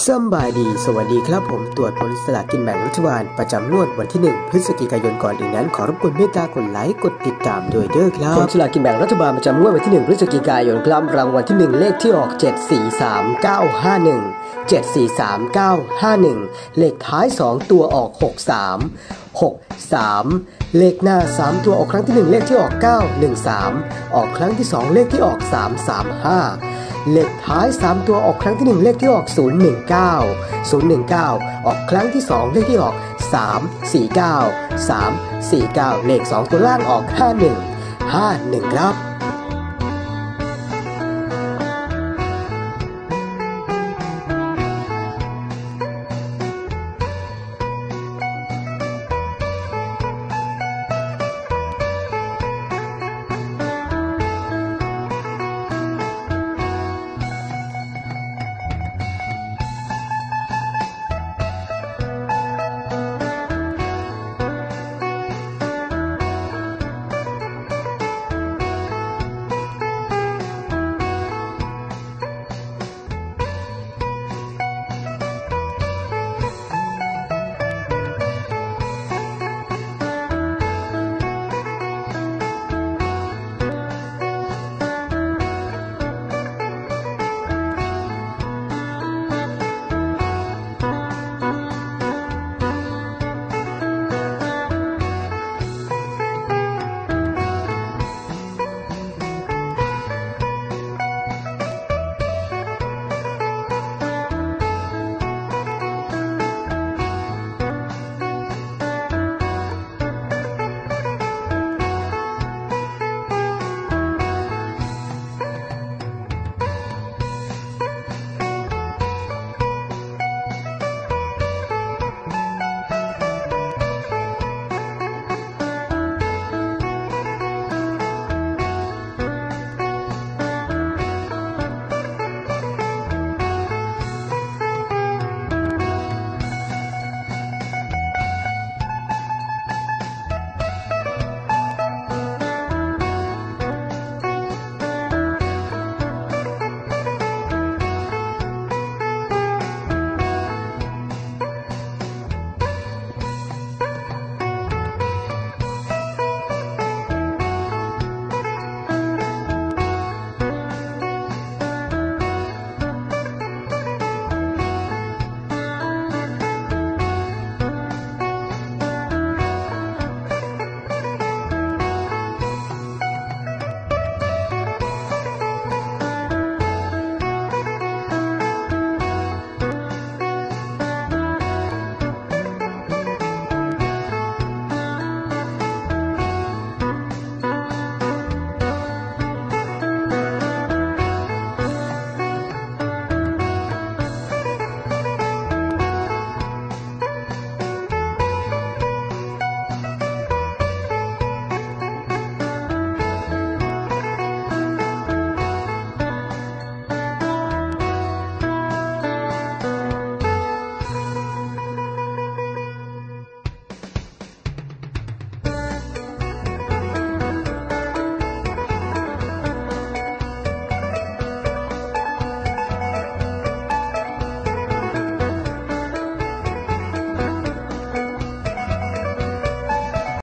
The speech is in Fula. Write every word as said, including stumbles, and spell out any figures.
สบายดีสวัสดีครับผมตรวจผลสลากกินแบ่งรัฐบาลประจำงวดวันที่หนึ่งพฤศจิกายนก่อนอื่นนั้นขอรบกวนเมตตากดไลค์กดติดตามด้วยเด้อครับผลสลากกินแบ่งรัฐบาลประจำงวดวันที่หนึ่งพฤศจิกายนครับรางวัลที่หนึ่งเลขที่ออกเจ็ด สี่ สาม เก้า ห้า หนึ่ง เจ็ด สี่ สาม เก้า ห้า หนึ่งเลขท้ายสองตัวออกหก สาม หก สามเลขหน้าสามตัวออกครั้งที่หนึ่งเลขที่ออกเก้า หนึ่ง สามออกครั้งที่สองเลขที่ออกสาม สาม ห้าเลขท้ายสามตัวออกครั้งที่หนึ่งเลขที่ออกศูนย์ หนึ่ง เก้า ศูนย์ หนึ่ง เก้าออกครั้งที่สองเลขที่ออกสาม สี่ เก้า สาม สี่ เก้าเลขสองตัวล่างออกห้า หนึ่ง ห้า หนึ่งครับ